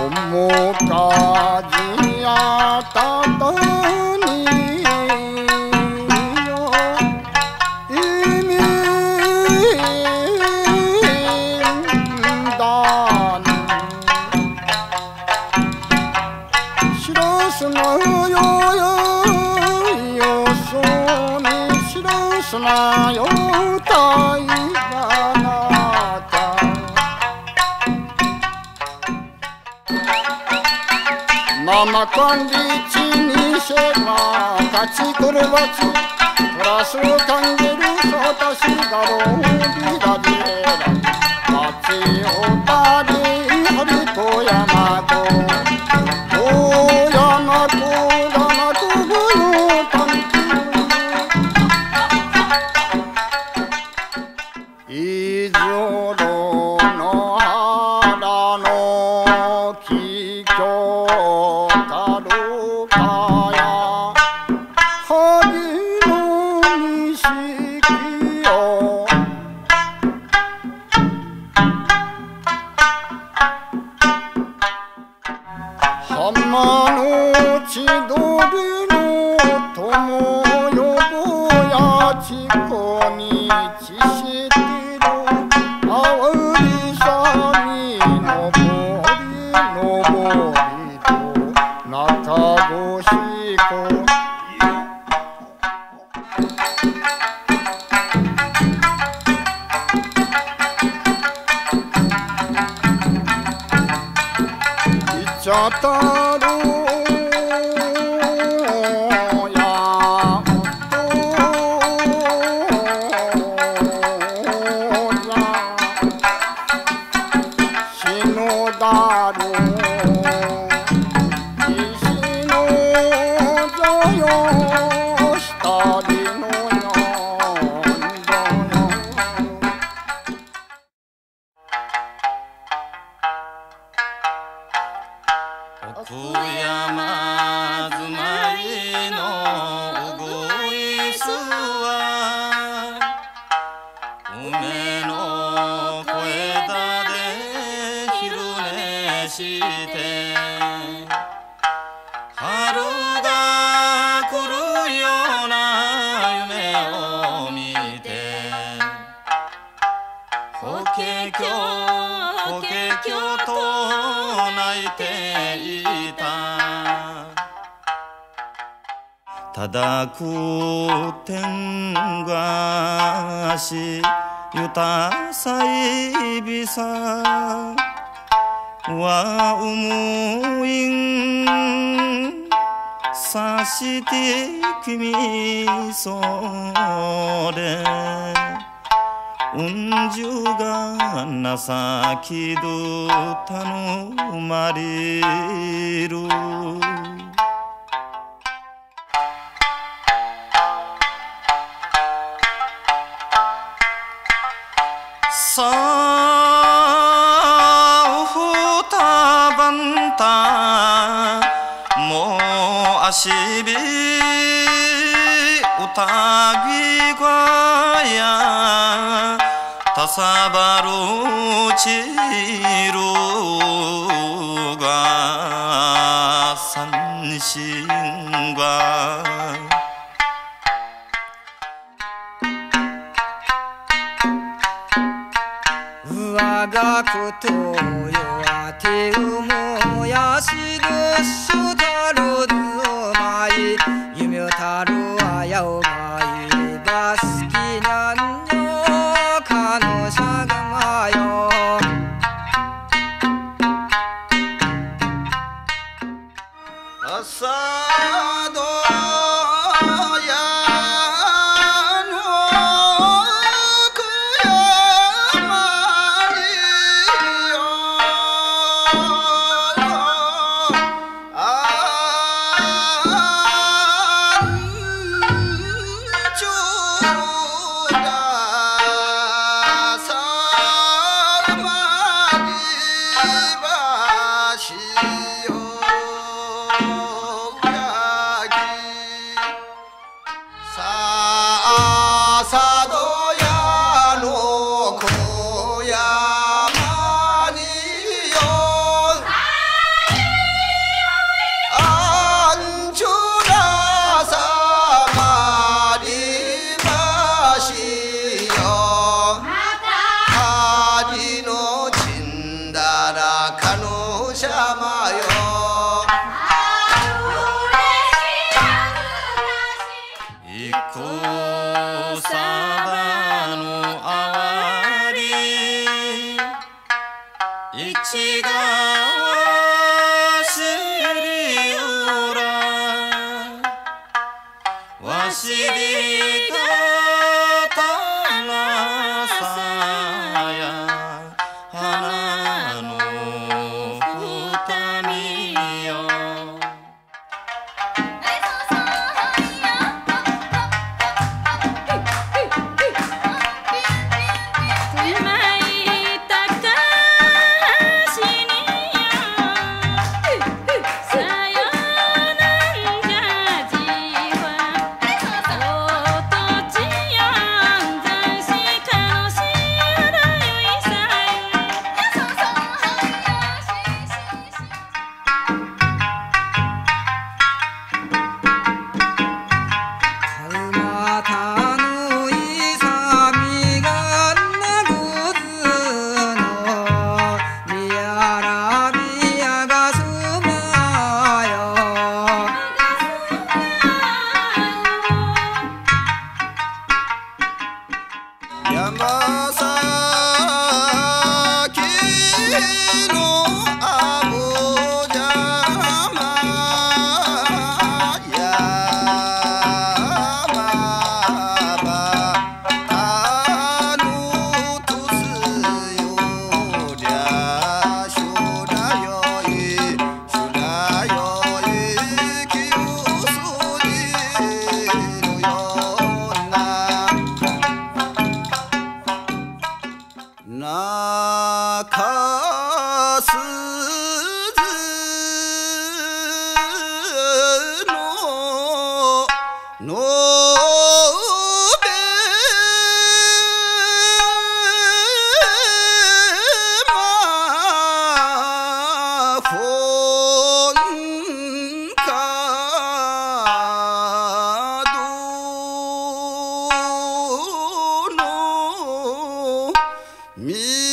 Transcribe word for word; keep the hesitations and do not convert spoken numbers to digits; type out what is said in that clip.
面舵やたとによ意味だに白すなよよよそうに白すなよたいがなた生管理地にせば勝ちくるばちプラスを感じるそうたしがろうびらじら町をたりはりとやまととやまとだなとぶよたんいずろの原のききょたるかやはりのにしきよ浜の千鳥の友よぼやちこにちしてるあわりさにのぼりのぼりと中越しこいちゃたろ奥山住まいのうぐいすは梅の小枝で昼寝して春が来るような夢を見て法華経法華経と泣いていたただく天がしゆたさいびさわうむいんさして君それうんじゅがなさきどたのまれるさあふたばんたもう足びうたぎがやたさばるちるが三心が我がことよあてうもやしるしゅたるずまい夢たるあやおがいばすきなんよかのしゃがまよ朝どやのくやまりよあんちゅうだしがしりうらわしりがたなさや花の二見よ山崎の阿武邪魔山ばあのとすよりゃしゅなよいしゅなよいきうそにのような中洲ののべまほんかどのみ